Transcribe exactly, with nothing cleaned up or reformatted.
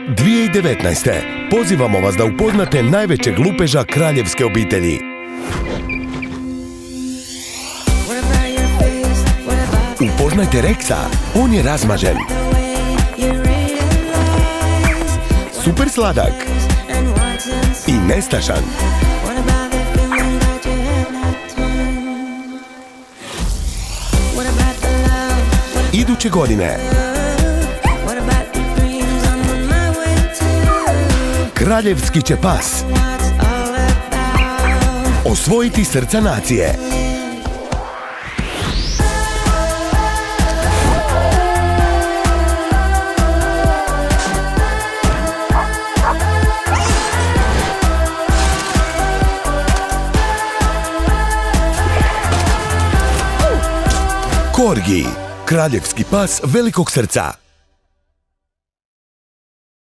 dvije tisuće devetnaeste. pozivamo vas da upoznate najvećeg lupeža kraljevske obitelji. Upoznajte Rexa, on je razmažen, super sladak i nestašan. Iduće godine kraljevski će pas osvojiti srca nacije. Korgi, kraljevski pas velikog srca.